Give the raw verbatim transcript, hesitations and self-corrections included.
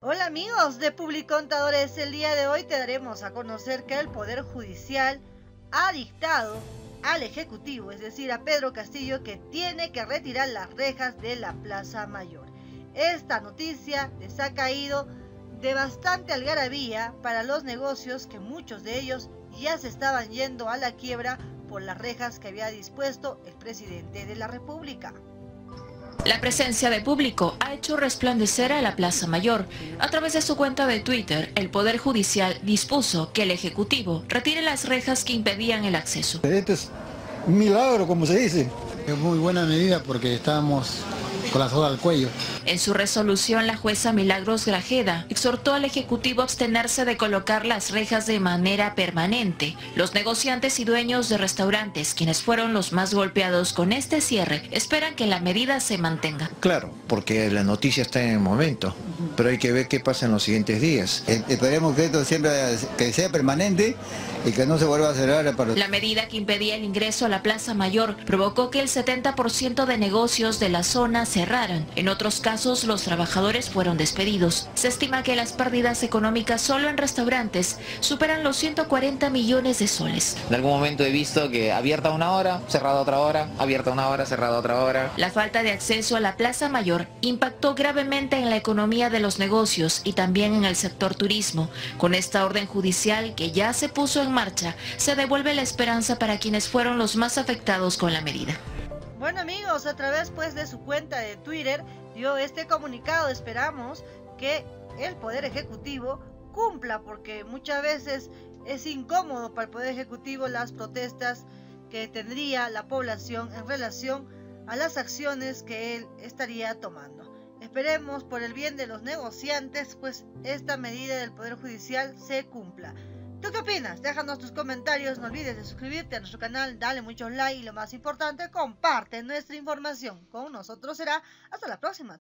Hola amigos de Publicontadores, el día de hoy te daremos a conocer que el Poder Judicial ha dictado al Ejecutivo, es decir a Pedro Castillo, que tiene que retirar las rejas de la Plaza Mayor. Esta noticia les ha caído de bastante algarabía para los negocios, que muchos de ellos ya se estaban yendo a la quiebra por las rejas que había dispuesto el presidente de la República. La presencia de público ha hecho resplandecer a la Plaza Mayor. A través de su cuenta de Twitter, el Poder Judicial dispuso que el Ejecutivo retire las rejas que impedían el acceso. Este es un milagro, como se dice. Es muy buena medida porque estábamos con la soga al cuello. En su resolución, la jueza Milagros Grajeda exhortó al Ejecutivo a abstenerse de colocar las rejas de manera permanente. Los negociantes y dueños de restaurantes, quienes fueron los más golpeados con este cierre, esperan que la medida se mantenga. Claro, porque la noticia está en el momento, pero hay que ver qué pasa en los siguientes días. Esperemos que esto siempre que sea permanente y que no se vuelva a cerrar. Para... La medida que impedía el ingreso a la Plaza Mayor provocó que el setenta por ciento de negocios de la zona cerraran. En otros casos, los trabajadores fueron despedidos. Se estima que las pérdidas económicas solo en restaurantes superan los ciento cuarenta millones de soles. En algún momento he visto que abierta una hora, cerrada otra hora, abierta una hora, cerrada otra hora. La falta de acceso a la Plaza Mayor impactó gravemente en la economía de los negocios y también en el sector turismo. Con esta orden judicial que ya se puso en marcha, se devuelve la esperanza para quienes fueron los más afectados con la medida. Bueno amigos, a través pues de su cuenta de Twitter dio este comunicado. Esperamos que el Poder Ejecutivo cumpla, porque muchas veces es incómodo para el Poder Ejecutivo las protestas que tendría la población en relación a las acciones que él estaría tomando. Esperemos, por el bien de los negociantes, pues esta medida del Poder Judicial se cumpla. ¿Tú qué opinas? Déjanos tus comentarios, no olvides de suscribirte a nuestro canal, dale muchos likes y lo más importante, comparte nuestra información. Con nosotros será hasta la próxima.